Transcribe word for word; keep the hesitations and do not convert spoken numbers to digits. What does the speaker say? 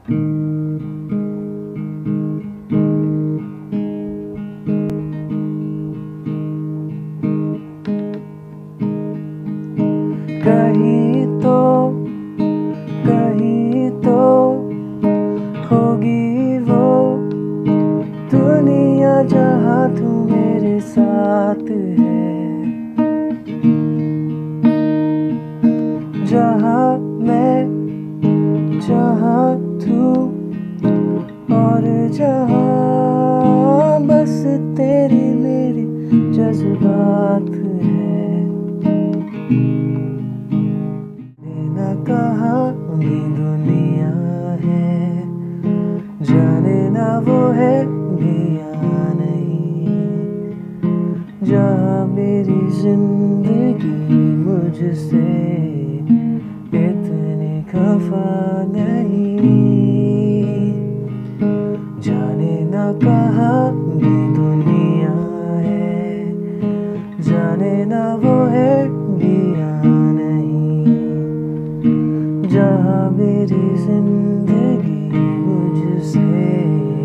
कहीं तो कहीं तो होगी वो दुनिया जहाँ तू मेरे साथ है, जहाँ मैं, जहाँ तू और जहाँ बस तेरी मेरी जज्बात है। न कहाँ भी दुनिया है, जाने ना वो है भी या नहीं, जहाँ मेरी जिंदगी मुझसे इतनी खफा नहीं। जाने ना कहाँ भी दुनिया है, जाने ना वो है भी या नहीं, जहाँ मेरी जिंदगी मुझसे